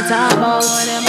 talk about.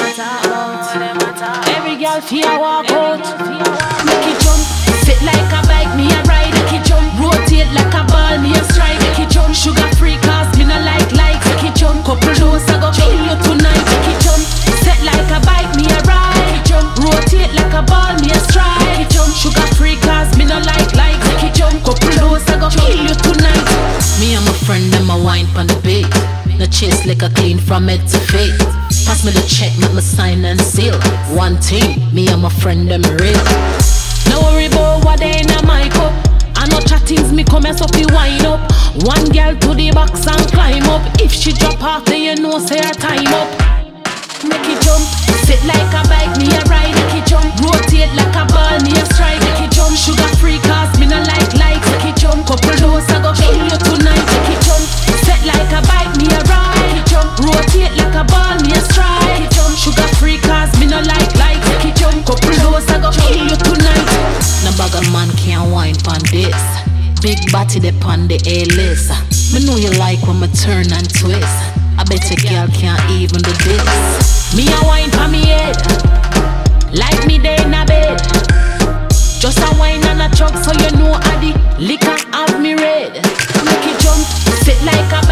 Every girl feel walk out. Make it jump, sit like a bike, me a ride. Make it jump, rotate like a ball, me a strike. Make it jump, sugar free cause me no like likes. Make it jump, couple dose I go kill you tonight. Make it jump, set like a bike, me a ride. Make it jump, rotate like a ball, me a strike. Make it jump, sugar free cause me no like likes. Make it jump, couple dose I go kill you tonight. Me and my friend them a wine pon the beat. No chase like a clean from head to feet. Pass me the check, make me sign and seal. One thing, me and my friend them real. No worry about what they in my cup. I know chattings me come so fi wind up. One girl to the box and climb up. If she drop off then you know say her time up. Make it jump, sit like a bike, me a ride. Make it jump, rotate like a ball, me a strike. Make it jump, sugar free cause me no like likes. Make it jump, couple dose I go kill you tonight. Make it jump, set like a bike, me a ride. Make it jump, rotate like a ball, me a strike. Make it jump, sugar free cause me no like likes. Make it jump, couple dose I go kill you tonight. No bag of man can't wine pon this. Big body de pon the A-list. Me know you like when me turn and twist. I bet a girl can't even do this. Me a wine pon me head, like me day in a bed. Just a wine and a chug so you know how the liquor have me red. Make it jump, sit like a